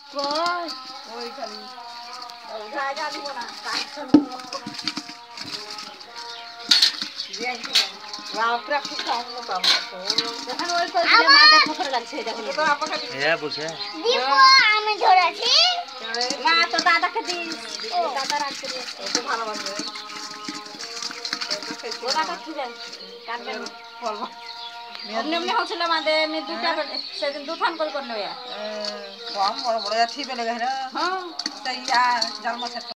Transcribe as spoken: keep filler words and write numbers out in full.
কই ওই খালি জায়গা দিব না বাপরে খুব কম পাম এখন ওই কই দিলে মাথা ফোকর লাগছে দেখো তো আপা খালি হ্যাঁ বুঝে দিব আমি ধরেছি মা তো দাদাকে দিস ও দাদা রাখতে দিস তো ভালো বাসে ওটাটা খিবেন কাটবেন ফল এমনি এমনি হচ্ছিল মাঝে আমি দুটা সেদিন দুখান করে করলো কম বড় বড় ঠিবে লেগে হ্যাঁ হ্যাঁ তাই ইয়া জাল মাছের